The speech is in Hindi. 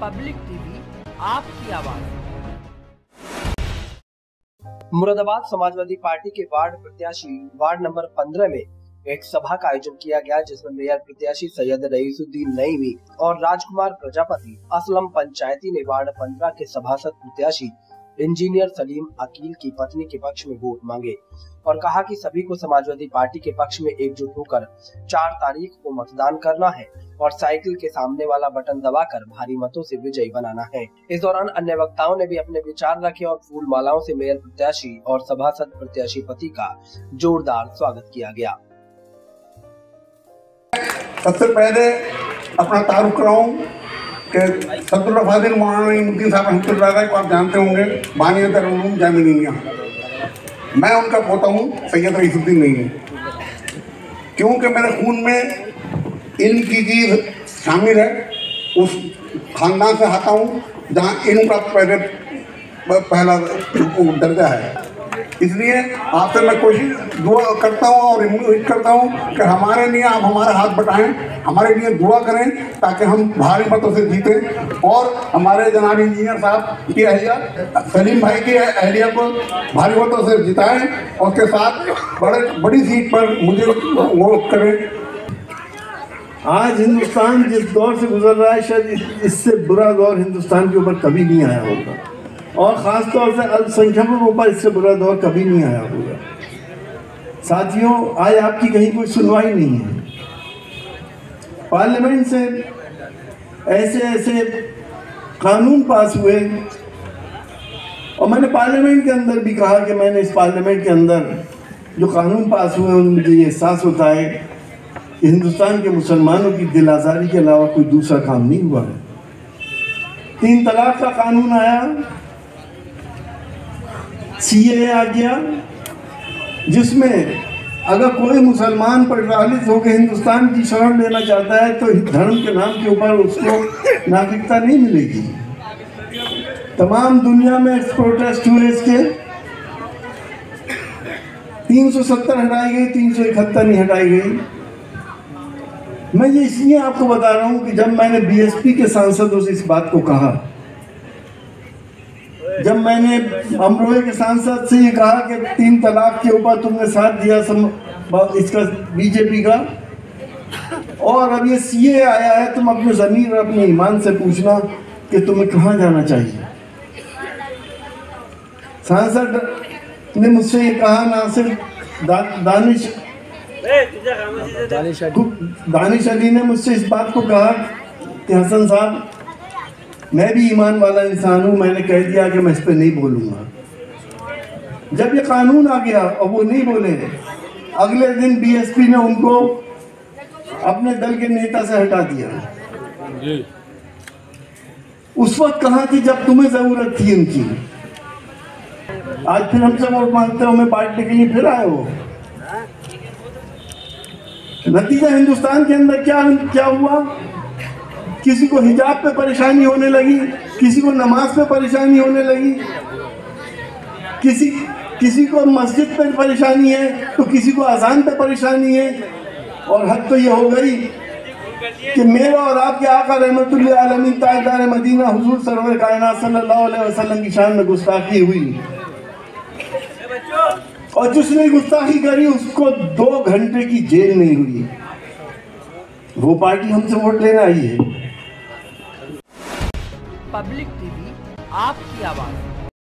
पब्लिक टीवी, आपकी आवाज। मुरादाबाद समाजवादी पार्टी के वार्ड प्रत्याशी वार्ड नंबर 15 में एक सभा का आयोजन किया गया, जिसमें मेयर प्रत्याशी सैयद रईसुद्दीन नईमी और राजकुमार प्रजापति, असलम पंचायती ने वार्ड 15 के सभासद प्रत्याशी इंजीनियर सलीम अकील की पत्नी के पक्ष में वोट मांगे और कहा कि सभी को समाजवादी पार्टी के पक्ष में एकजुट होकर 4 तारीख को मतदान करना है और साइकिल के सामने वाला बटन दबाकर भारी मतों से विजयी बनाना है। इस दौरान अन्य वक्ताओं ने भी अपने विचार रखे और फूल मालाओं से मेयर प्रत्याशी और सभासद प्रत्याशी पति का जोरदार स्वागत किया गया। सबसे पहले अपना तारुफ कराऊं कि सब्दुल्लाह फाजिल मौलाना मुफ्ती साहब रहमतुल्लाह को आप जानते होंगे, बानियत उलूम जामिया। मैं उनका पोता हूँ सैयद रईसुद्दीन नईमी, क्योंकि मेरे खून में इल्म की चीज़ शामिल है। उस खानदान से आता हूँ जहाँ इल्म का पहला दर्जा है। इसलिए आपसे मैं कोशिश दुआ करता हूँ और उम्मीद करता हूँ कि हमारे लिए आप हमारा हाथ बटाएं, हमारे लिए दुआ करें ताकि हम भारी मतों से जीतें और हमारे जनाब इंजीनियर साहब की अहलिया सलीम भाई की अहलिया को भारी मतों से जिताएं और उसके साथ बड़ी सीट पर मुझे वोट करें। आज हिंदुस्तान जिस दौर से गुजर रहा है, शायद इससे बुरा दौर हिंदुस्तान के ऊपर कभी नहीं आया होगा और ख़ास तौर से अल्पसंख्यकों के ऊपर इससे बुरा दौर कभी नहीं आया होगा। साथियों, आज आपकी कहीं कोई सुनवाई नहीं है। पार्लियामेंट से ऐसे कानून पास हुए और मैंने पार्लियामेंट के अंदर भी कहा कि मैंने इस पार्लियामेंट के अंदर जो कानून पास हुए उनमें मुझे ये एहसास होता है कि हिंदुस्तान के मुसलमानों की दिल आज़ारी के अलावा कोई दूसरा काम नहीं हुआ है। 3 तलाक का कानून आया, CAA आ गया, जिसमें अगर कोई मुसलमान प्रताड़ित होकर हिंदुस्तान की शरण लेना चाहता है तो धर्म के नाम के ऊपर उसको नागरिकता नहीं मिलेगी। तमाम दुनिया में प्रोटेस्ट हुए इसके, 370 हटाई गई, 371 नहीं हटाई गई। मैं ये इसलिए आपको बता रहा हूँ कि जब मैंने BSP के सांसदों से इस बात को कहा, जब मैंने अमरोहे के सांसद से ये कहा कि 3 तलाक के ऊपर तुमने साथ दिया इसका BJP का और अब ये CAA आया है, तुम अपने ज़मीर और अपने ईमान से पूछना कि तुम्हें कहाँ जाना चाहिए। सांसद ने मुझसे ये कहा, ना सिर्फ दानिश अली ने मुझसे इस बात को कहा कि हसन साहब, मैं भी ईमान वाला इंसान हूँ, मैंने कह दिया कि मैं इस पर नहीं बोलूँगा। जब ये कानून आ गया और वो नहीं बोले, अगले दिन BSP ने उनको अपने दल के नेता से हटा दिया। उस वक्त कहाँ थी जब तुम्हें ज़रूरत थी इनकी? आज फिर हमसे वोट मांगते हो, मैं पार्टी के लिए फिर आए हो। नतीजा हिंदुस्तान के अंदर क्या हुआ? किसी को हिजाब पे परेशानी होने लगी, किसी को नमाज पे परेशानी होने लगी, किसी को मस्जिद पे परेशानी है तो किसी को अजान पे परेशानी है। और हद तो ये हो गई कि मेरा और आपके आका रहमतुल आलमीन ताजदार मदीना हुजूर सरवर कायनात सल्लल्लाहु अलैहि वसल्लम की शान में गुस्ताखी हुई और जिसने गुस्ताखी करी उसको 2 घंटे की जेल नहीं हुई। वो पार्टी हमसे वोट लेने आई है। पब्लिक टीवी, आपकी आवाज।